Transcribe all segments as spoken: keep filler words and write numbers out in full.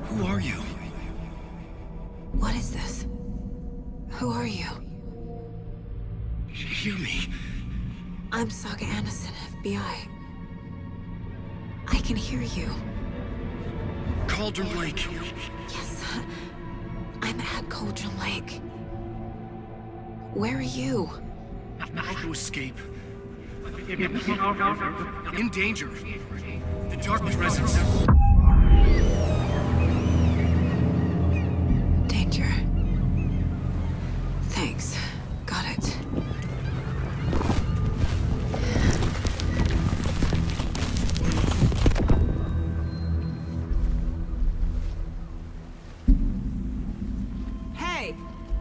Who are you? What is this? Who are you? Hear me. I'm Saga Anderson, F B I. I can hear you. Cauldron Lake. Yes, I'm at Cauldron Lake. Where are you? How to escape. In danger. The Dark Presence. Danger. Thanks. Got it. Hey!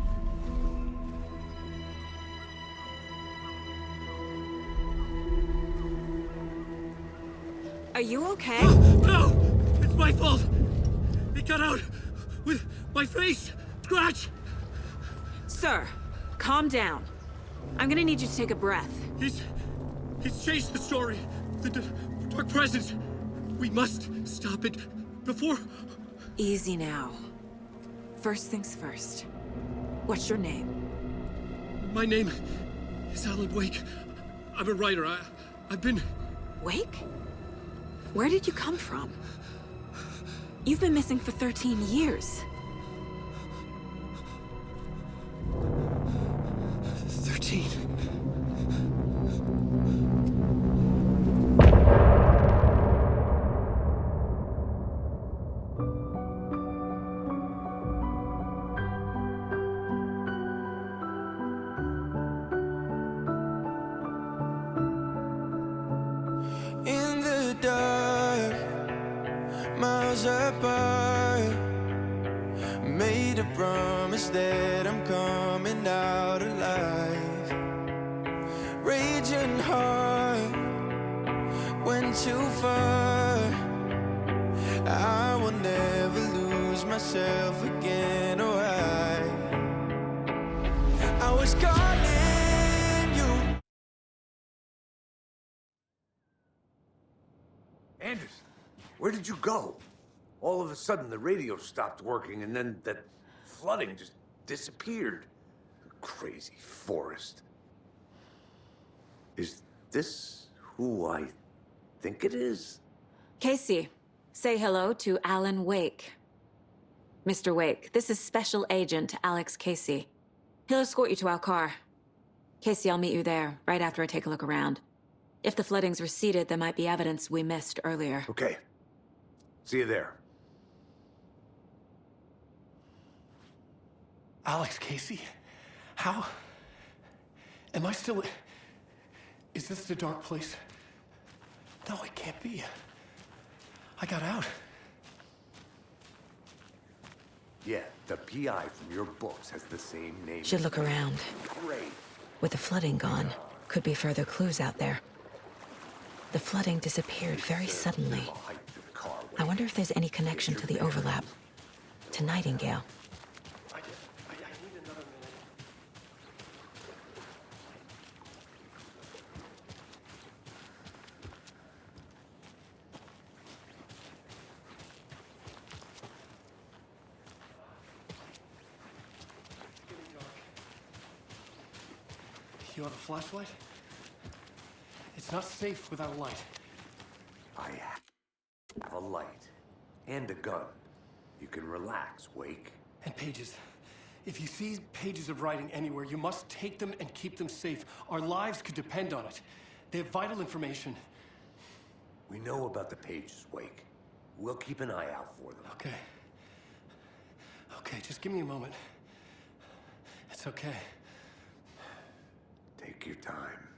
Are you okay? No! It's my fault! It got out with my face! Scratch! Sir, calm down. I'm gonna need you to take a breath. He's... he's changed the story. The d Dark Presence. We must stop it before... Easy now. First things first. What's your name? My name is Alan Wake. I'm a writer. I, I've been... Wake? Where did you come from? You've been missing for thirteen years. thirteen. In the dark, miles apart, made a promise that I'm coming out alive. Raging heart, went too far. I will never lose myself again, or I I was calling you. Anderson, where did you go? All of a sudden, the radio stopped working, and then that flooding just disappeared. Crazy forest. Is this who I think it is? Casey, say hello to Alan Wake. Mister Wake, this is Special Agent Alex Casey. He'll escort you to our car. Casey, I'll meet you there, right after I take a look around. If the flooding's receded, there might be evidence we missed earlier. Okay. See you there. Alex Casey? How? Am I still... Is this the dark place? No, it can't be. I got out. Yeah, the P I from your books has the same name. Should look around. Great. With the flooding gone, could be further clues out there. The flooding disappeared very suddenly. I wonder if there's any connection to the overlap. To Nightingale. I, just, I, I need another minute. It's getting dark. You have a flashlight? It's not safe without a light. I have a light and a gun. You can relax, Wake. And pages. If you see pages of writing anywhere, you must take them and keep them safe. Our lives could depend on it. They have vital information. We know about the pages, Wake. We'll keep an eye out for them. Okay. Okay, just give me a moment. It's okay. Take your time.